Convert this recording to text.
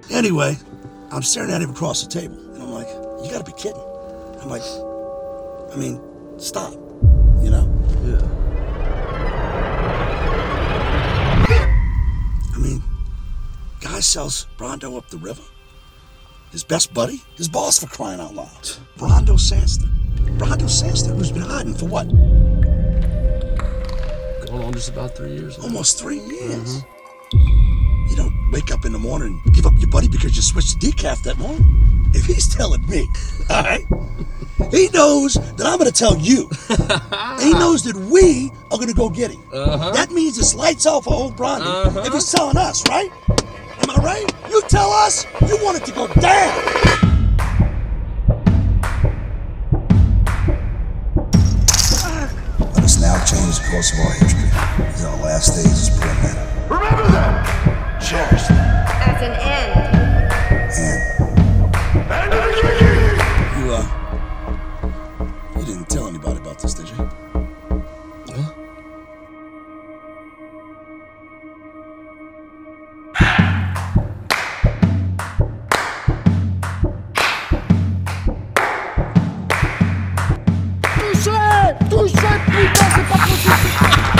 Anyway, I'm staring at him across the table, and I'm like, you gotta be kidding. I'm like, I mean, stop, you know? Yeah. I mean, guy sells Brondo up the river. His best buddy, his boss, for crying out loud. Brondo Sanster. Brondo Sanster, who's been hiding for what? Going on just about 3 years now. Almost 3 years. You don't wake up in the morning and give up your buddy because you switched to decaf that morning. If he's telling me, all right, he knows that I'm going to tell you. He knows that we are going to go get him. That means it's lights out for old Brondo if he's telling us, right? Am I right? You tell us you want it to go down. Let us now change the course of our history. These are our last days as poor men. Remember that! Cherish that. As an end. And End of the kiki! you didn't tell anybody about this, did you? Huh? Touché, putain, c'est pas possible.